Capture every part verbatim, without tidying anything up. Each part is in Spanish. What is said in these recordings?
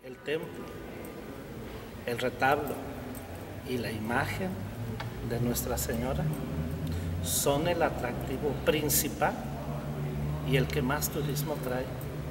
El templo, el retablo y la imagen de Nuestra Señora son el atractivo principal y el que más turismo trae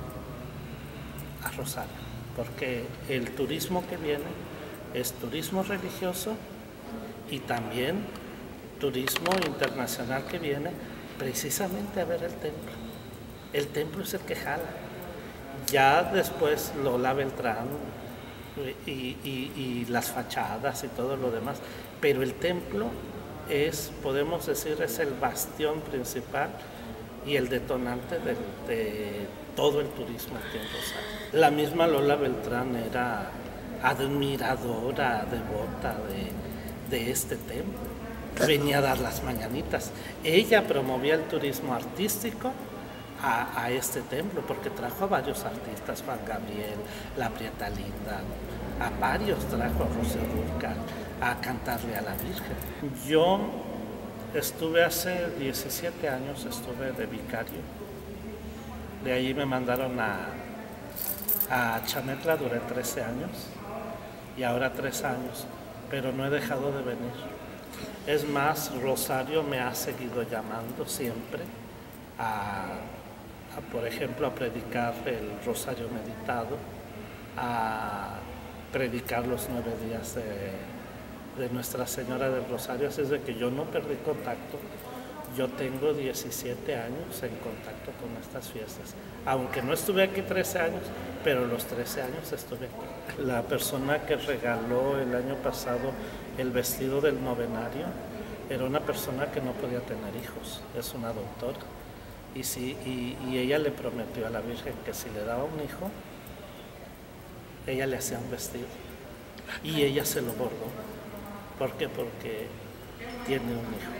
a Rosario, porque el turismo que viene es turismo religioso y también turismo internacional que viene precisamente a ver el templo. El templo es el que jala. Ya después Lola Beltrán y, y, y las fachadas y todo lo demás, pero el templo es, podemos decir, es el bastión principal y el detonante de, de todo el turismo aquí en Rosario. La misma Lola Beltrán era admiradora, devota de, de este templo. Venía a dar las mañanitas. Ella promovía el turismo artístico A, a este templo, porque trajo a varios artistas, Juan Gabriel, La Prieta Linda, a varios trajo a Rocío Dúrcal a cantarle a la Virgen. Yo estuve hace diecisiete años, estuve de vicario, de ahí me mandaron a, a Chametla, duré trece años y ahora tres años, pero no he dejado de venir. Es más, Rosario me ha seguido llamando siempre a A, por ejemplo, a predicar el Rosario Meditado, a predicar los nueve días de, de Nuestra Señora del Rosario, así es de que yo no perdí contacto. Yo tengo diecisiete años en contacto con estas fiestas, aunque no estuve aquí trece años, pero los trece años estuve aquí. La persona que regaló el año pasado el vestido del novenario era una persona que no podía tener hijos, es una doctora. Y, sí, y, y ella le prometió a la Virgen que si le daba un hijo, ella le hacía un vestido. Y ella se lo bordó. ¿Por qué? Porque tiene un hijo.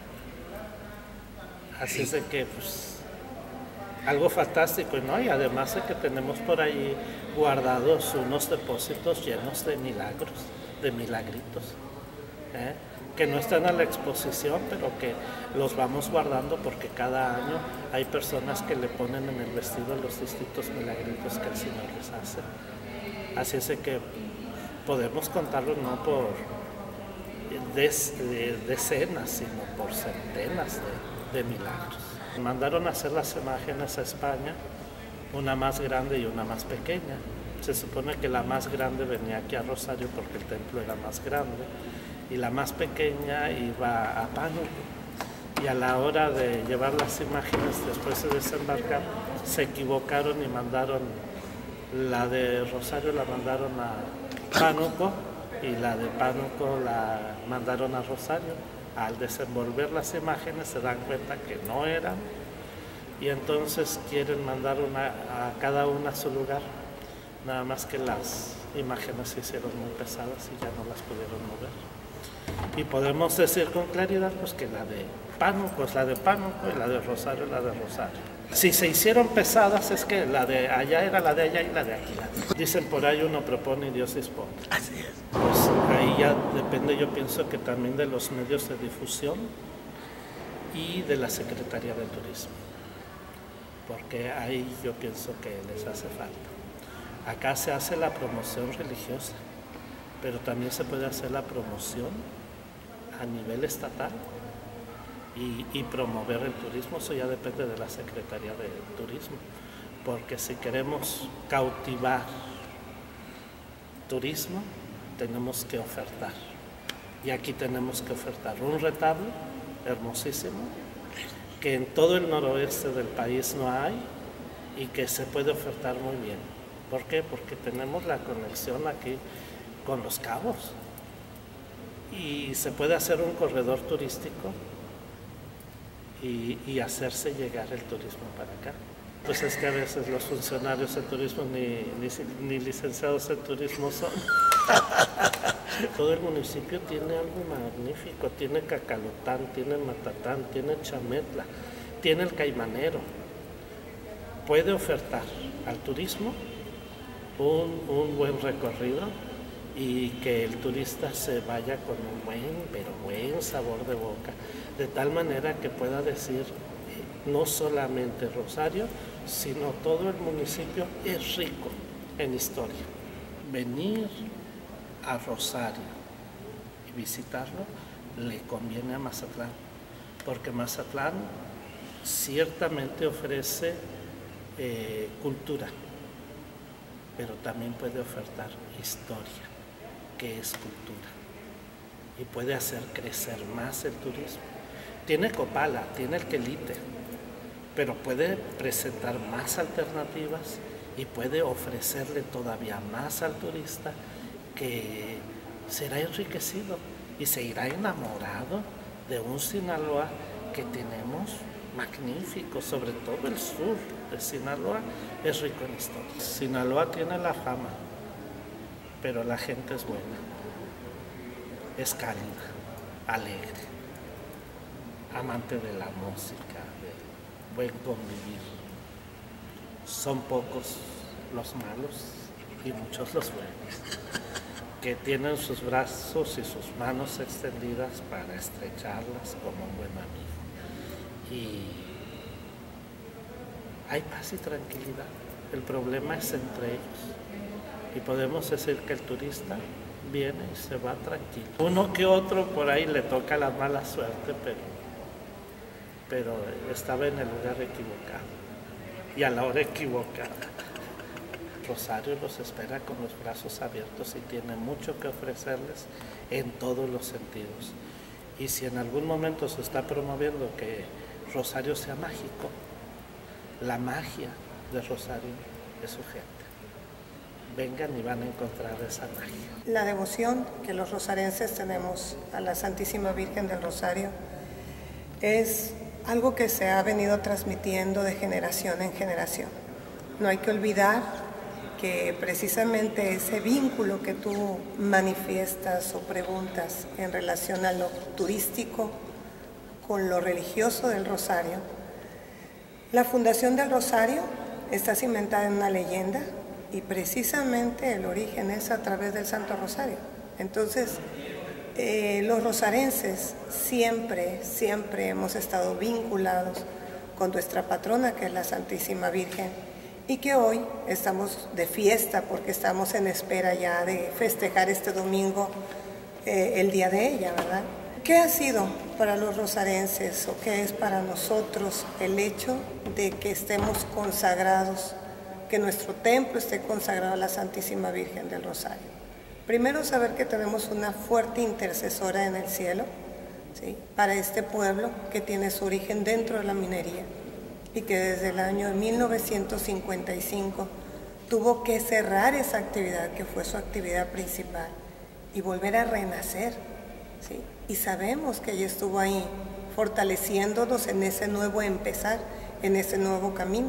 Así es de que, pues, algo fantástico, ¿no? Y además de que tenemos por ahí guardados unos depósitos llenos de milagros, de milagritos, ¿eh? Que no están a la exposición, pero que los vamos guardando porque cada año hay personas que le ponen en el vestido los distintos milagritos que el Señor les hace. Así es de que podemos contarlo no por des, de, decenas, sino por centenas de, de milagros. Mandaron a hacer las imágenes a España, una más grande y una más pequeña. Se supone que la más grande venía aquí a Rosario porque el templo era más grande, y la más pequeña iba a Pánuco, y a la hora de llevar las imágenes después de desembarcar se equivocaron y mandaron la de Rosario, la mandaron a Pánuco y la de Pánuco la mandaron a Rosario. Al desenvolver las imágenes se dan cuenta que no eran y entonces quieren mandar una, a cada una a su lugar, nada más que las imágenes se hicieron muy pesadas y ya no las pudieron mover. Y podemos decir con claridad pues que la de Pánuco es la de Pánuco y la de Rosario es la de Rosario. Si se hicieron pesadas es que la de allá era la de allá y la de aquí. Dicen por ahí uno propone y Dios dispone. Así es. Pues ahí ya depende, yo pienso que también de los medios de difusión y de la Secretaría de Turismo, porque ahí yo pienso que les hace falta. Acá se hace la promoción religiosa, pero también se puede hacer la promoción a nivel estatal y, y promover el turismo. Eso ya depende de la Secretaría de Turismo, porque si queremos cautivar turismo, tenemos que ofertar. Y aquí tenemos que ofertar un retablo hermosísimo, que en todo el noroeste del país no hay y que se puede ofertar muy bien. ¿Por qué? Porque tenemos la conexión aquí con Los Cabos y se puede hacer un corredor turístico y, y hacerse llegar el turismo para acá. Pues es que a veces los funcionarios de turismo ni, ni, ni licenciados en turismo son. Todo el municipio tiene algo magnífico, tiene Cacalotán, tiene Matatán, tiene Chametla, tiene el Caimanero. Puede ofertar al turismo un, un buen recorrido y que el turista se vaya con un buen, pero buen sabor de boca, de tal manera que pueda decir eh, no solamente Rosario, sino todo el municipio es rico en historia. venir a Rosario y visitarlo le conviene a Mazatlán, porque Mazatlán ciertamente ofrece eh, cultura, pero también puede ofertar historia, que es cultura, y puede hacer crecer más el turismo. Tiene Copala, tiene el Quelite, pero puede presentar más alternativas y puede ofrecerle todavía más al turista, que será enriquecido y se irá enamorado de un Sinaloa que tenemos magnífico, sobre todo el sur de Sinaloa es rico en historia. Sinaloa tiene la fama, pero la gente es buena, es cálida, alegre, amante de la música, de buen convivir. Son pocos los malos y muchos los buenos, que tienen sus brazos y sus manos extendidas para estrecharlas como un buen amigo. Y hay paz y tranquilidad. El problema es entre ellos. Y podemos decir que el turista viene y se va tranquilo. Uno que otro por ahí le toca la mala suerte, pero, pero estaba en el lugar equivocado y a la hora equivocada. Rosario los espera con los brazos abiertos y tiene mucho que ofrecerles en todos los sentidos. Y si en algún momento se está promoviendo que Rosario sea mágico, la magia de Rosario es su gente. Vengan y van a encontrar esa magia. La devoción que los rosarenses tenemos a la Santísima Virgen del Rosario es algo que se ha venido transmitiendo de generación en generación. No hay que olvidar que precisamente ese vínculo que tú manifiestas o preguntas en relación a lo turístico con lo religioso del Rosario, la fundación del Rosario está cimentada en una leyenda y precisamente el origen es a través del Santo Rosario. Entonces, eh, los rosarenses siempre, siempre hemos estado vinculados con nuestra patrona, que es la Santísima Virgen, y que hoy estamos de fiesta porque estamos en espera ya de festejar este domingo eh, el día de ella, ¿verdad? ¿Qué ha sido para los rosarenses o qué es para nosotros el hecho de que estemos consagrados, que nuestro templo esté consagrado a la Santísima Virgen del Rosario? Primero, saber que tenemos una fuerte intercesora en el cielo, ¿sí?, para este pueblo que tiene su origen dentro de la minería y que desde el año mil novecientos cincuenta y cinco tuvo que cerrar esa actividad que fue su actividad principal y volver a renacer, ¿sí? Y sabemos que ella estuvo ahí fortaleciéndonos en ese nuevo empezar, en ese nuevo camino.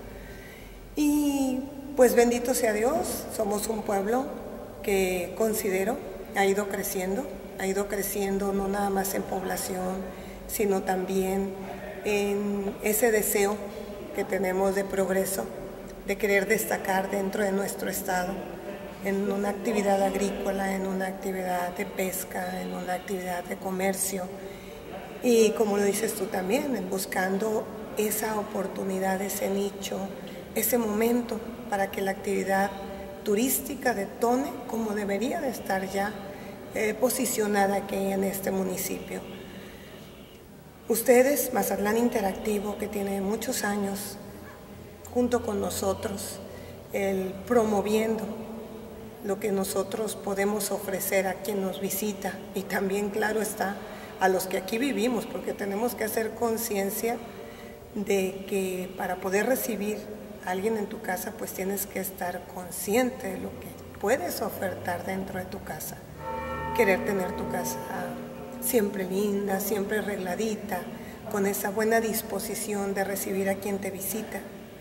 Y pues bendito sea Dios, somos un pueblo que considero ha ido creciendo, ha ido creciendo no nada más en población, sino también en ese deseo que tenemos de progreso, de querer destacar dentro de nuestro estado, en una actividad agrícola, en una actividad de pesca, en una actividad de comercio, y como lo dices tú también, en buscando esa oportunidad, ese nicho, ese momento para que la actividad turística detone como debería de estar ya eh, posicionada aquí en este municipio. Ustedes, Mazatlán Interactivo, que tiene muchos años junto con nosotros, el promoviendo lo que nosotros podemos ofrecer a quien nos visita y también, claro está, a los que aquí vivimos, porque tenemos que hacer conciencia de que para poder recibir a alguien en tu casa, pues tienes que estar consciente de lo que puedes ofertar dentro de tu casa. Querer tener tu casa siempre linda, siempre arregladita, con esa buena disposición de recibir a quien te visita.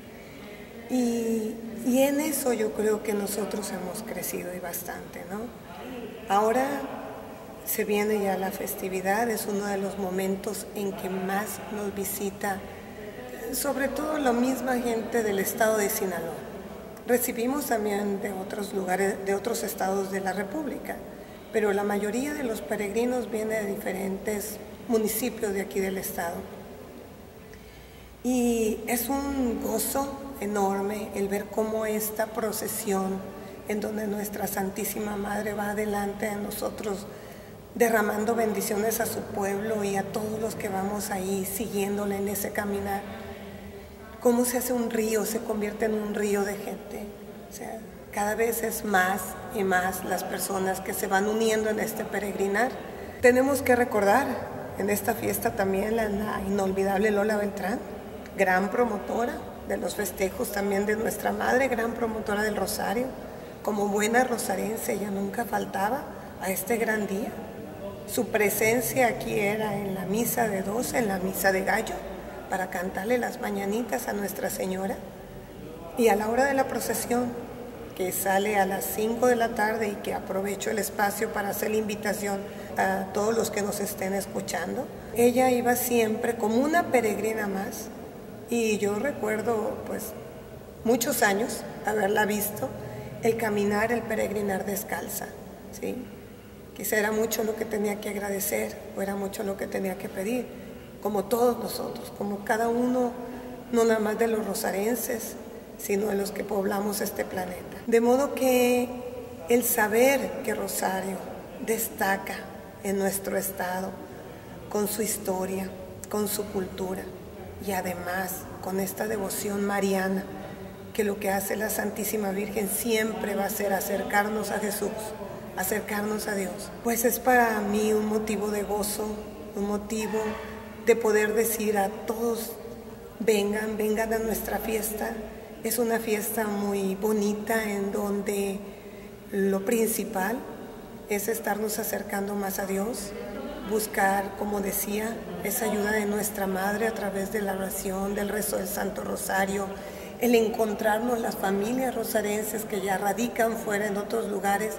Y, y en eso yo creo que nosotros hemos crecido y bastante, ¿no? Ahora se viene ya la festividad, es uno de los momentos en que más nos visita, sobre todo la misma gente del estado de Sinaloa. Recibimos también de otros lugares, de otros estados de la República, pero la mayoría de los peregrinos viene de diferentes municipios de aquí del estado. Y es un gozo enorme el ver cómo esta procesión en donde nuestra Santísima Madre va adelante de nosotros, derramando bendiciones a su pueblo y a todos los que vamos ahí siguiéndole en ese caminar. Cómo se hace un río, se convierte en un río de gente. O sea, cada vez es más y más las personas que se van uniendo en este peregrinar. Tenemos que recordar en esta fiesta también la, la inolvidable Lola Beltrán, gran promotora de los festejos también de nuestra madre, gran promotora del rosario. Como buena rosarense, ella nunca faltaba a este gran día. Su presencia aquí era en la misa de doce, en la misa de gallo, para cantarle las mañanitas a Nuestra Señora. Y a la hora de la procesión, que sale a las cinco de la tarde y que aprovecho el espacio para hacer la invitación a todos los que nos estén escuchando, ella iba siempre como una peregrina más. Y yo recuerdo, pues, muchos años haberla visto, el caminar, el peregrinar descalza, ¿sí? Quizá era mucho lo que tenía que agradecer o era mucho lo que tenía que pedir, como todos nosotros, como cada uno, no nada más de los rosarenses, sino de los que poblamos este planeta. De modo que el saber que Rosario destaca en nuestro estado, con su historia, con su cultura y además con esta devoción mariana, que lo que hace la Santísima Virgen siempre va a ser acercarnos a Jesús, acercarnos a Dios. Pues es para mí un motivo de gozo, un motivo de poder decir a todos, vengan, vengan a nuestra fiesta. Es una fiesta muy bonita en donde lo principal es estarnos acercando más a Dios, buscar, como decía, esa ayuda de nuestra Madre a través de la oración, del rezo del Santo Rosario, el encontrarnos las familias rosarenses que ya radican fuera en otros lugares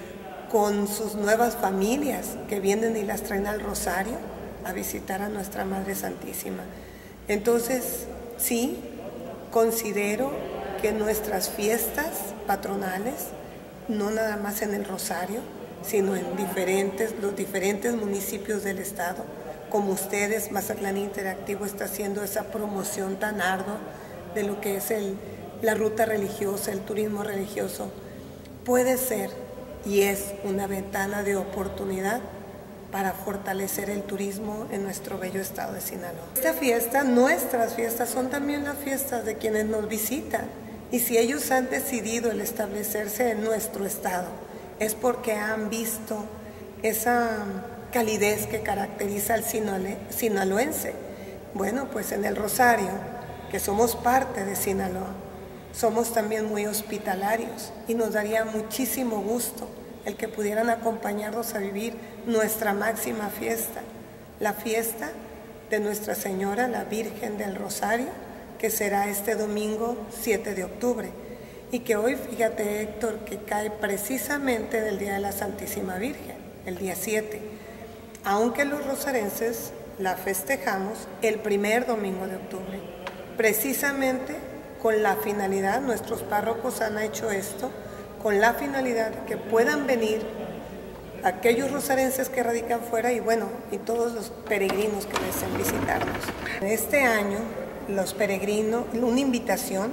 con sus nuevas familias que vienen y las traen al Rosario a visitar a nuestra Madre Santísima. Entonces, sí, considero que nuestras fiestas patronales, no nada más en el Rosario, sino en diferentes, los diferentes municipios del estado, como ustedes, Mazatlán Interactivo está haciendo esa promoción tan ardua de lo que es el, la ruta religiosa, el turismo religioso, puede ser y es una ventana de oportunidad para fortalecer el turismo en nuestro bello estado de Sinaloa. Esta fiesta, nuestras fiestas, son también las fiestas de quienes nos visitan. Y si ellos han decidido el establecerse en nuestro estado, es porque han visto esa calidez que caracteriza al sinaloense. Bueno, pues en el Rosario, que somos parte de Sinaloa, somos también muy hospitalarios y nos daría muchísimo gusto el que pudieran acompañarnos a vivir nuestra máxima fiesta, la fiesta de Nuestra Señora, la Virgen del Rosario, que será este domingo siete de octubre, y que hoy, fíjate Héctor, que cae precisamente del Día de la Santísima Virgen, el día siete, aunque los rosarenses la festejamos el primer domingo de octubre, precisamente con la finalidad, nuestros párrocos han hecho esto, con la finalidad de que puedan venir aquellos rosarenses que radican fuera y bueno, y todos los peregrinos que deseen visitarnos. Este año, los peregrinos, una invitación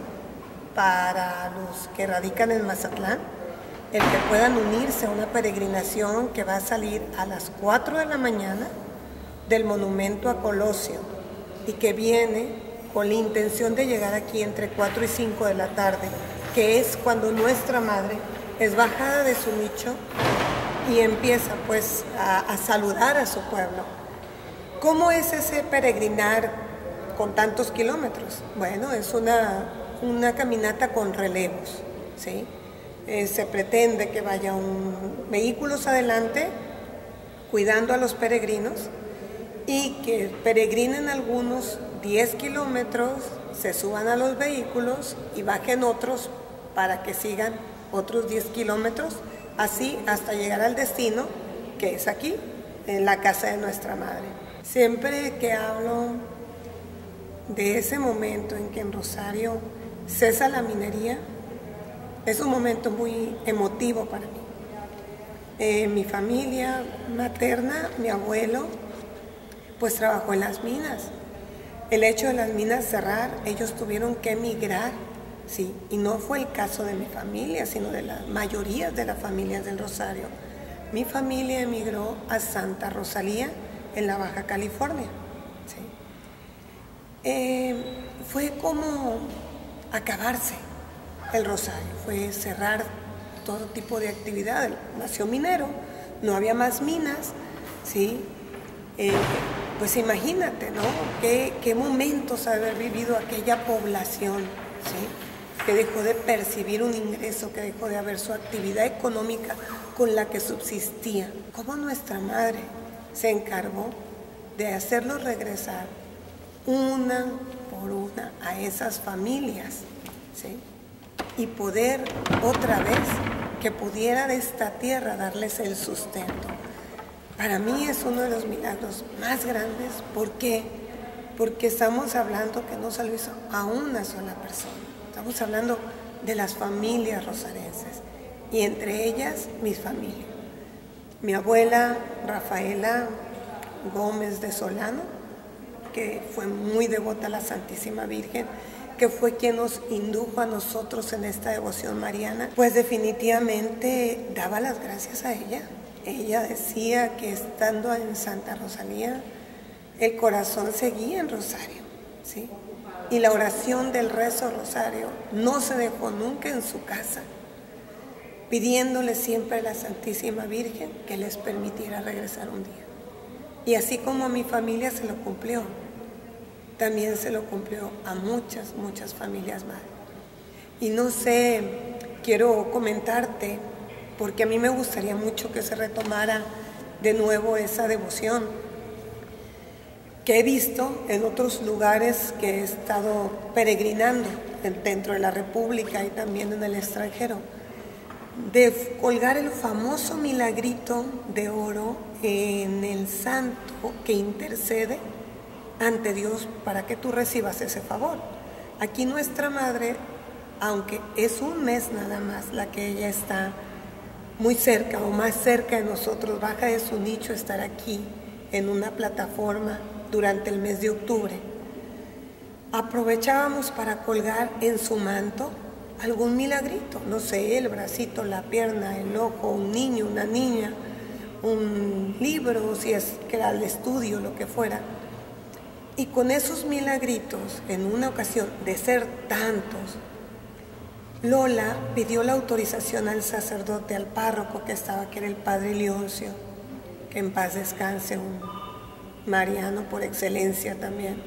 para los que radican en Mazatlán, el que puedan unirse a una peregrinación que va a salir a las cuatro de la mañana del monumento a Colosio y que viene con la intención de llegar aquí entre cuatro y cinco de la tarde, que es cuando nuestra Madre es bajada de su nicho y empieza pues a, a saludar a su pueblo. ¿Cómo es ese peregrinar con tantos kilómetros? Bueno, es una, una caminata con relevos, ¿sí? Eh, se pretende que vaya un vehículos adelante cuidando a los peregrinos y que peregrinen algunos diez kilómetros, se suban a los vehículos y bajen otros para que sigan otros diez kilómetros, así hasta llegar al destino, que es aquí, en la casa de nuestra Madre. Siempre que hablo de ese momento en que en Rosario cesa la minería, es un momento muy emotivo para mí. Eh, mi familia materna, mi abuelo, pues trabajó en las minas. El hecho de las minas cerrar, ellos tuvieron que emigrar ¿sí? Y no fue el caso de mi familia, sino de la mayoría de las familias del Rosario. Mi familia emigró a Santa Rosalía, en la Baja California, ¿sí? Eh, fue como acabarse el Rosario, fue cerrar todo tipo de actividad. Nació minero, no había más minas, ¿sí? Eh, pues imagínate, ¿no? ¿Qué, qué momentos haber vivido aquella población, ¿sí? Que dejó de percibir un ingreso, que dejó de haber su actividad económica con la que subsistía. Cómo nuestra madre se encargó de hacerlos regresar una por una a esas familias, ¿sí? Y poder otra vez que pudiera de esta tierra darles el sustento. Para mí es uno de los milagros más grandes. ¿Por qué? Porque estamos hablando que no se lo hizo a una sola persona. Estamos hablando de las familias rosarenses y entre ellas mi familia. Mi abuela Rafaela Gómez de Solano, que fue muy devota a la Santísima Virgen, que fue quien nos indujo a nosotros en esta devoción mariana, pues definitivamente daba las gracias a ella. Ella decía que estando en Santa Rosalía, el corazón seguía en Rosario, ¿sí? Y la oración del rezo Rosario no se dejó nunca en su casa, pidiéndole siempre a la Santísima Virgen que les permitiera regresar un día. Y así como a mi familia se lo cumplió, también se lo cumplió a muchas, muchas familias más. Y no sé, quiero comentarte, porque a mí me gustaría mucho que se retomara de nuevo esa devoción que he visto en otros lugares que he estado peregrinando dentro de la República y también en el extranjero, de colgar el famoso milagrito de oro en el santo que intercede ante Dios para que tú recibas ese favor. Aquí nuestra madre, aunque es un mes nada más la que ella está muy cerca o más cerca de nosotros, baja de su nicho estar aquí en una plataforma durante el mes de octubre, aprovechábamos para colgar en su manto algún milagrito, no sé, el bracito, la pierna, el ojo, un niño, una niña, un libro, si es que era el estudio, lo que fuera. Y con esos milagritos, en una ocasión de ser tantos, Lola pidió la autorización al sacerdote, al párroco que estaba, que era el padre Leoncio, que en paz descanse, un mariano por excelencia también,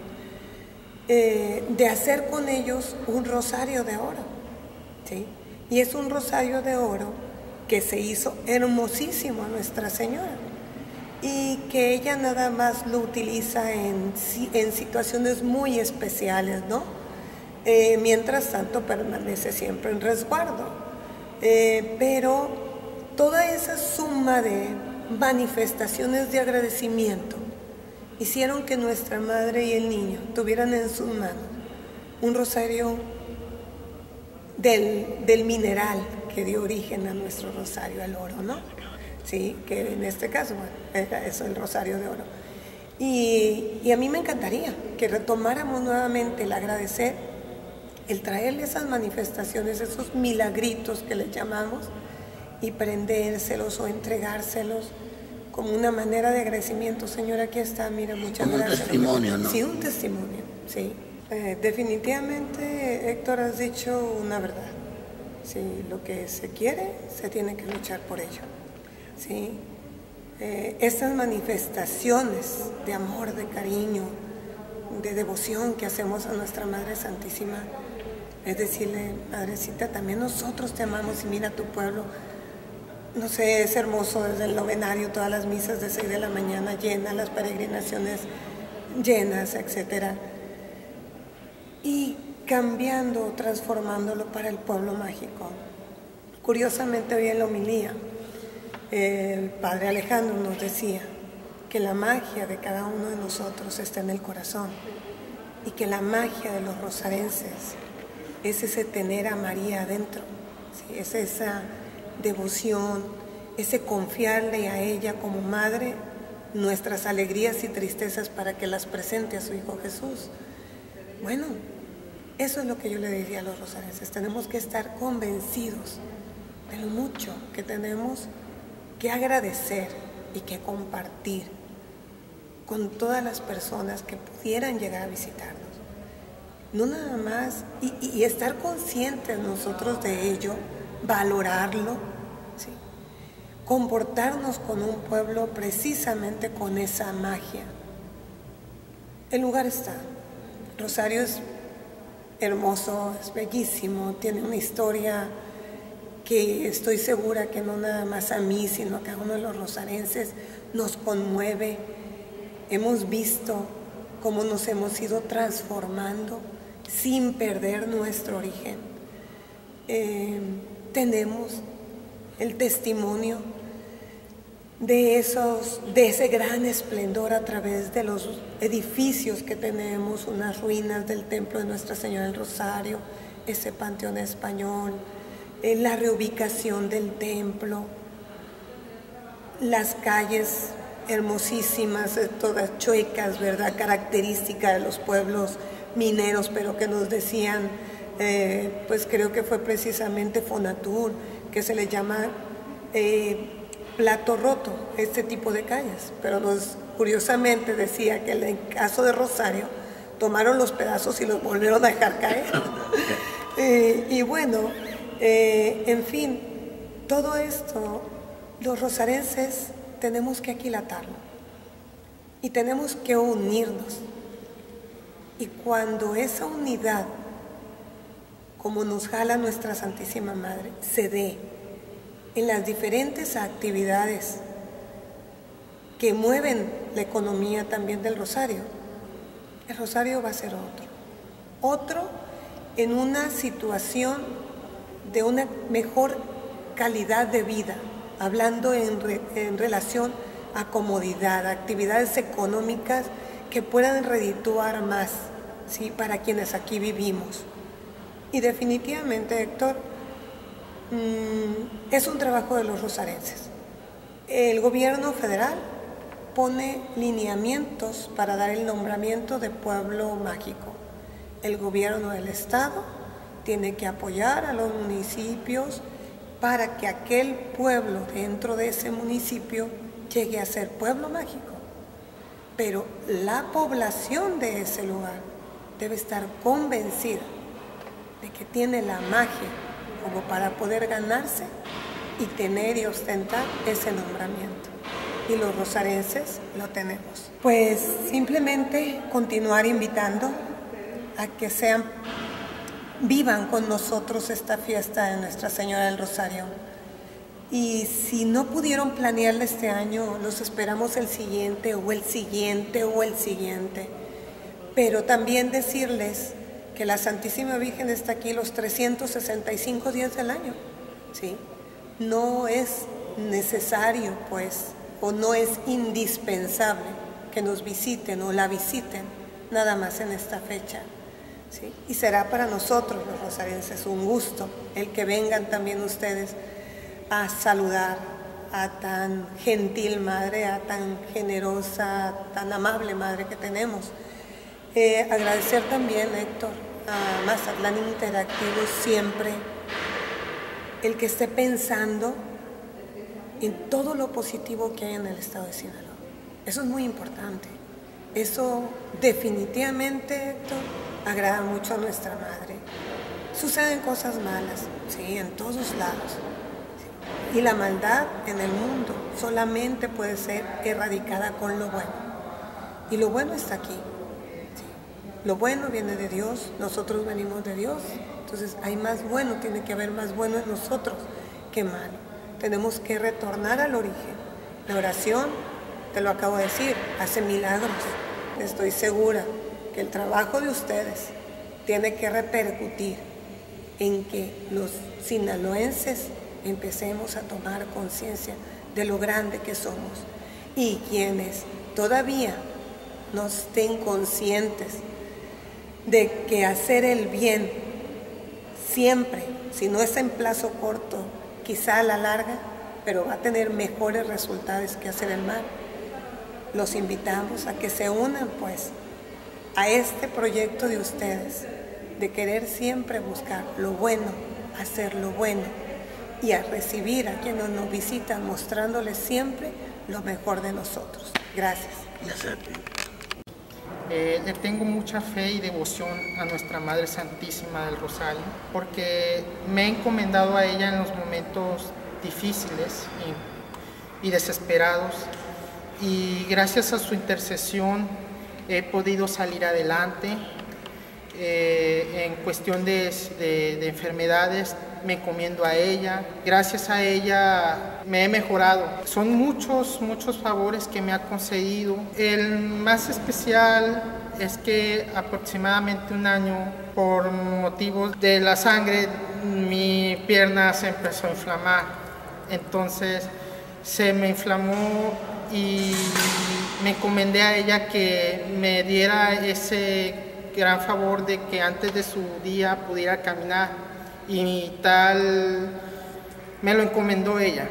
eh, de hacer con ellos un rosario de oro, ¿sí? Y es un rosario de oro que se hizo hermosísimo a Nuestra Señora y que ella nada más lo utiliza en, en situaciones muy especiales, ¿no? Eh, mientras tanto permanece siempre en resguardo, eh, pero toda esa suma de manifestaciones de agradecimiento hicieron que nuestra madre y el niño tuvieran en sus manos un rosario del, del mineral que dio origen a nuestro rosario, el oro, ¿no? Sí, que en este caso, bueno, era eso, el rosario de oro. Y, y a mí me encantaría que retomáramos nuevamente el agradecer, el traerle esas manifestaciones, esos milagritos que les llamamos, y prendérselos o entregárselos como una manera de agradecimiento. Señor, aquí está, mira, muchas como gracias. Un testimonio, ¿no? Sí, un testimonio, sí. Eh, definitivamente, Héctor, has dicho una verdad. Sí, lo que se quiere, se tiene que luchar por ello. Sí. Eh, estas manifestaciones de amor, de cariño, de devoción que hacemos a nuestra Madre Santísima, es decirle, Madrecita, también nosotros te amamos y mira tu pueblo. No sé, es hermoso desde el novenario, todas las misas de seis de la mañana llenas, las peregrinaciones llenas, etcétera. Y cambiando, transformándolo para el pueblo mágico. Curiosamente, hoy en la homilía, el Padre Alejandro nos decía que la magia de cada uno de nosotros está en el corazón y que la magia de los rosarenses es ese tener a María adentro, ¿sí? Es esa devoción, ese confiarle a ella como madre nuestras alegrías y tristezas para que las presente a su Hijo Jesús. Bueno, Eso es lo que yo le diría a los rosarenses. Tenemos que estar convencidos de lo mucho que tenemos que agradecer y que compartir con todas las personas que pudieran llegar a visitarnos. No nada más, y, y estar conscientes nosotros de ello, valorarlo, ¿sí? Comportarnos con un pueblo precisamente con esa magia. El lugar está. Rosario es hermoso, es bellísimo, tiene una historia que estoy segura que no nada más a mí, sino a cada uno de los rosarenses nos conmueve. Hemos visto cómo nos hemos ido transformando sin perder nuestro origen. Eh, tenemos el testimonio de, esos, de ese gran esplendor a través de los edificios que tenemos, unas ruinas del templo de Nuestra Señora del Rosario, ese panteón español, eh, la reubicación del templo, las calles hermosísimas, eh, todas chuecas, ¿verdad? Característica de los pueblos mineros, pero que nos decían, eh, pues creo que fue precisamente Fonatur, que se le llama eh, plato roto, este tipo de calles, pero nos curiosamente decía que en el caso de Rosario tomaron los pedazos y los volvieron a dejar caer. eh, y bueno, eh, en fin, todo esto los rosarenses tenemos que aquilatarlo y tenemos que unirnos. Y cuando esa unidad, como nos jala nuestra Santísima Madre, se dé en las diferentes actividades que mueven la economía también del Rosario, el Rosario va a ser otro. Otro en una situación de una mejor calidad de vida, hablando en, re, en relación a comodidad, a actividades económicas que puedan redituar más, ¿sí?, para quienes aquí vivimos. Y definitivamente, Héctor, mmm, es un trabajo de los rosarenses. El gobierno federal pone lineamientos para dar el nombramiento de pueblo mágico. El gobierno del estado tiene que apoyar a los municipios para que aquel pueblo dentro de ese municipio llegue a ser pueblo mágico. Pero la población de ese lugar debe estar convencida de que tiene la magia como para poder ganarse y tener y ostentar ese nombramiento. Y los rosarenses lo tenemos. Pues simplemente continuar invitando a que sean, vivan con nosotros esta fiesta de Nuestra Señora del Rosario. Y si no pudieron planearla este año, los esperamos el siguiente o el siguiente o el siguiente. Pero también decirles que la Santísima Virgen está aquí los trescientos sesenta y cinco días del año, ¿sí? No es necesario, pues, o no es indispensable que nos visiten o la visiten nada más en esta fecha, ¿sí? Y será para nosotros los rosarenses un gusto el que vengan también ustedes a saludar a tan gentil madre, a tan generosa, tan amable madre que tenemos. Eh, agradecer también, Héctor, a Mazatlán Interactivo siempre el que esté pensando en todo lo positivo que hay en el estado de Sinaloa. Eso es muy importante. Eso definitivamente, Héctor, agrada mucho a nuestra madre. Suceden cosas malas, sí, en todos lados. Y la maldad en el mundo solamente puede ser erradicada con lo bueno. Y lo bueno está aquí. ¿Sí? Lo bueno viene de Dios, nosotros venimos de Dios. Entonces hay más bueno, tiene que haber más bueno en nosotros que malo. Tenemos que retornar al origen. La oración, te lo acabo de decir, hace milagros. Estoy segura que el trabajo de ustedes tiene que repercutir en que los sinaloenses empecemos a tomar conciencia de lo grande que somos, y quienes todavía no estén conscientes de que hacer el bien siempre, si no es en plazo corto, quizá a la larga, pero va a tener mejores resultados que hacer el mal. Los invitamos a que se unan pues a este proyecto de ustedes de querer siempre buscar lo bueno, hacer lo bueno y a recibir a quienes nos visitan mostrándoles siempre lo mejor de nosotros. Gracias. Eh, le tengo mucha fe y devoción a nuestra Madre Santísima del Rosario porque me he encomendado a ella en los momentos difíciles y, y desesperados, y gracias a su intercesión he podido salir adelante. Eh, en cuestión de, de, de enfermedades me encomiendo a ella. Gracias a ella me he mejorado. Son muchos, muchos favores que me ha concedido. El más especial es que aproximadamente un año, por motivos de la sangre, mi pierna se empezó a inflamar. Entonces se me inflamó y me encomendé a ella que me diera ese gran favor de que antes de su día pudiera caminar, y tal me lo encomendó ella.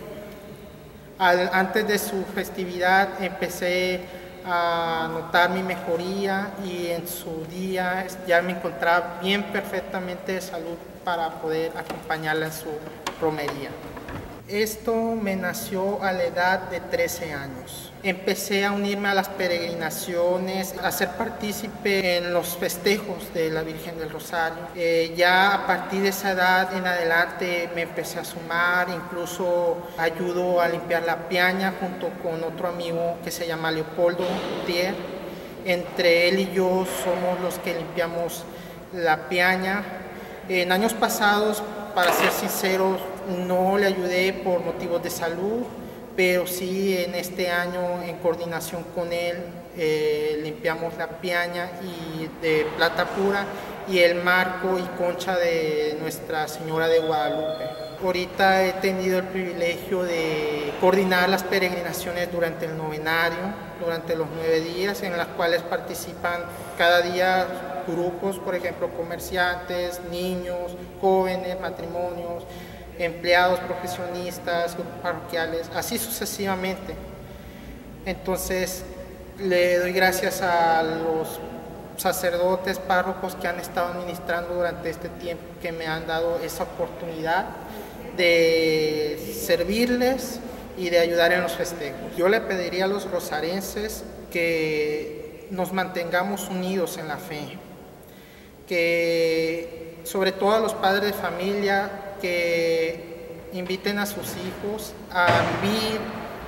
Al, antes de su festividad empecé a notar mi mejoría y en su día ya me encontraba bien perfectamente de salud para poder acompañarla en su romería. Esto me nació a la edad de trece años. Empecé a unirme a las peregrinaciones, a ser partícipe en los festejos de la Virgen del Rosario. Eh, ya a partir de esa edad en adelante me empecé a sumar, incluso ayudo a limpiar la piaña junto con otro amigo que se llama Leopoldo Gutiérrez. Entre él y yo somos los que limpiamos la piaña. En años pasados, para ser sinceros, no le ayudé por motivos de salud, pero sí en este año, en coordinación con él, eh, limpiamos la piaña y de plata pura y el marco y concha de Nuestra Señora de Guadalupe. Ahorita he tenido el privilegio de coordinar las peregrinaciones durante el novenario, durante los nueve días, en las cuales participan cada día grupos, por ejemplo, comerciantes, niños, jóvenes, matrimonios, empleados, profesionistas, grupos parroquiales, así sucesivamente. Entonces, le doy gracias a los sacerdotes, párrocos que han estado administrando durante este tiempo, que me han dado esa oportunidad de servirles y de ayudar en los festejos. Yo le pediría a los rosarenses que nos mantengamos unidos en la fe, que sobre todo a los padres de familia, que inviten a sus hijos a vivir,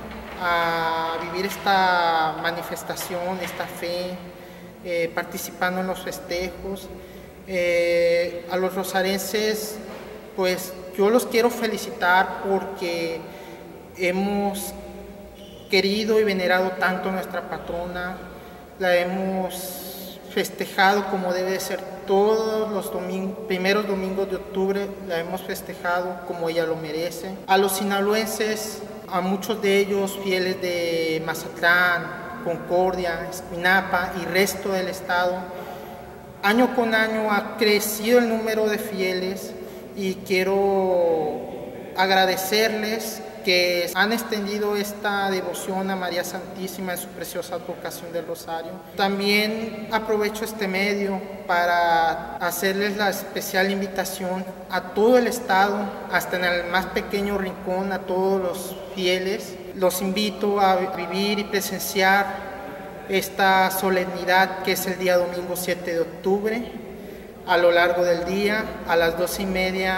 a vivir esta manifestación, esta fe, eh, participando en los festejos. Eh, a los rosarenses, pues yo los quiero felicitar porque hemos querido y venerado tanto a nuestra patrona, la hemos festejado como debe de ser todos los domingos, primeros domingos de octubre, la hemos festejado como ella lo merece. A los sinaloenses, a muchos de ellos fieles de Mazatlán, Concordia, Escuinapa y resto del estado, año con año ha crecido el número de fieles y quiero agradecerles que han extendido esta devoción a María Santísima en su preciosa advocación del Rosario. También aprovecho este medio para hacerles la especial invitación a todo el estado, hasta en el más pequeño rincón, a todos los fieles. Los invito a vivir y presenciar esta solemnidad que es el día domingo siete de octubre. A lo largo del día, a las doce y media,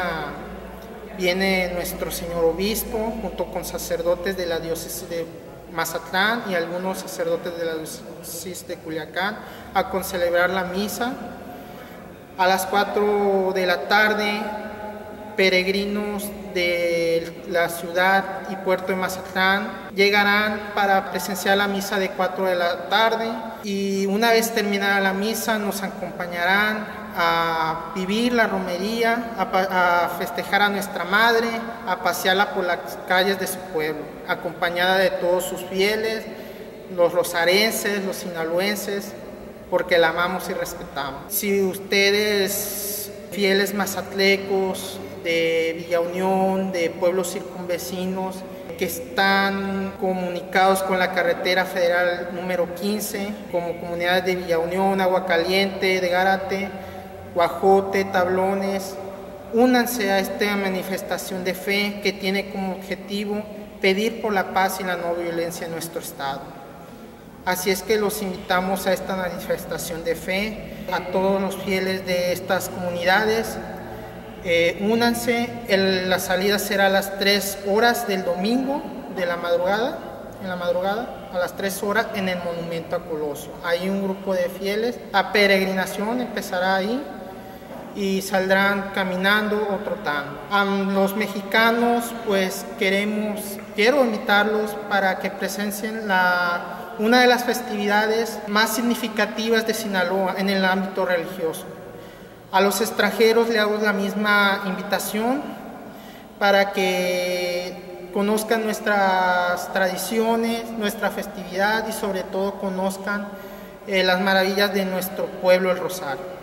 viene nuestro señor obispo junto con sacerdotes de la diócesis de Mazatlán y algunos sacerdotes de la diócesis de Culiacán a concelebrar la misa. A las cuatro de la tarde, peregrinos de la ciudad y puerto de Mazatlán llegarán para presenciar la misa de cuatro de la tarde, y una vez terminada la misa nos acompañarán a vivir la romería, a, a festejar a nuestra madre, a pasearla por las calles de su pueblo, acompañada de todos sus fieles, los rosarenses, los sinaloenses, porque la amamos y respetamos. Si ustedes, fieles mazatlecos, de Villa Unión, de pueblos circunvecinos, que están comunicados con la carretera federal número quince, como comunidades de Villa Unión, Agua Caliente, de Gárate, guajote, tablones, únanse a esta manifestación de fe que tiene como objetivo pedir por la paz y la no violencia en nuestro Estado. Así es que los invitamos a esta manifestación de fe, a todos los fieles de estas comunidades. Eh, únanse, el, la salida será a las tres horas del domingo de la madrugada, en la madrugada, a las tres horas en el Monumento a Coloso. Hay un grupo de fieles, la peregrinación empezará ahí y saldrán caminando o trotando. A los mexicanos, pues queremos, quiero invitarlos para que presencien la, una de las festividades más significativas de Sinaloa en el ámbito religioso. A los extranjeros le hago la misma invitación para que conozcan nuestras tradiciones, nuestra festividad y sobre todo conozcan eh, las maravillas de nuestro pueblo, el Rosario.